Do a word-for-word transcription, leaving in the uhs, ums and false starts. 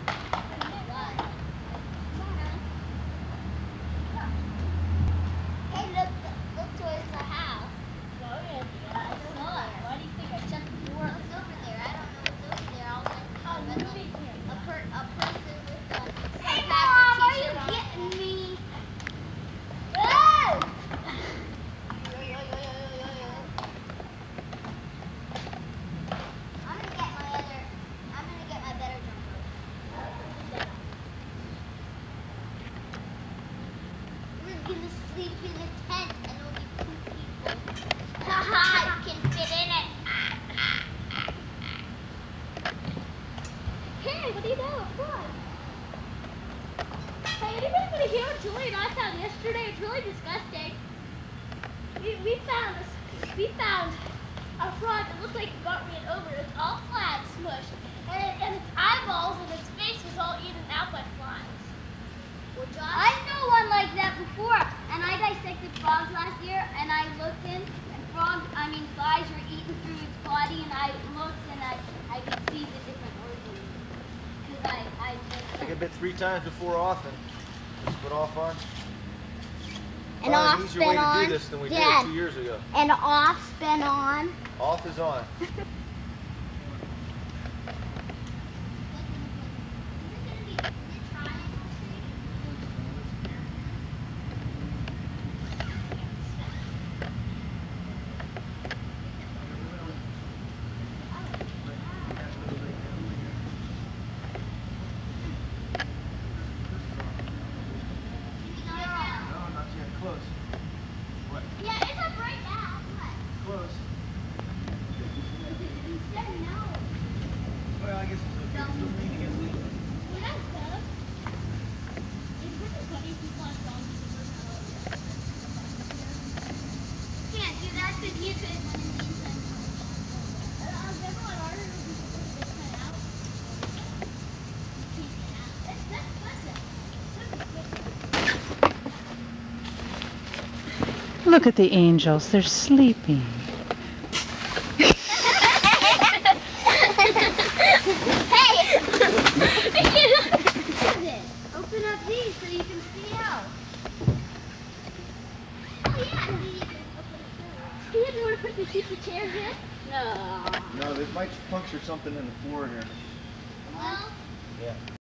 Sleep in a tent and there'll be two people. Haha, you can fit in it. Hey, what do you know? What? Hey, anybody want to hear what Julie and I found yesterday? It's really disgusting. We, we found this, we found a frog that looked like it got ran over. It's all flat, smushed, and, it, and its eyeballs and its face was all eaten out by flies. Well, Josh, I knew one like that before, and I dissected frogs last year, and I looked in, and frogs, I mean flies were eating through its body, and I looked, and I, I could see the different organs. Because I, I just... I get bit three times before often. Just put off on. And off, easier way spin to on. do this than we Dad, did two years ago. And off, spin on. Off is on. Close. What? Yeah, it's up right now. What? Close. You said no. Well, I guess it's okay. It's still leaning against the... Well, that's good. It's really funny if you want dogs to work out. Can't do that because you could. Uh, everyone ordered this kind out. That's, that's pleasant. Look at the angels, they're sleeping. Hey! Open up these so you can see out. Oh yeah! Do you want to put the super chairs in? No. No, this might puncture something in the floor here. Well, Yeah.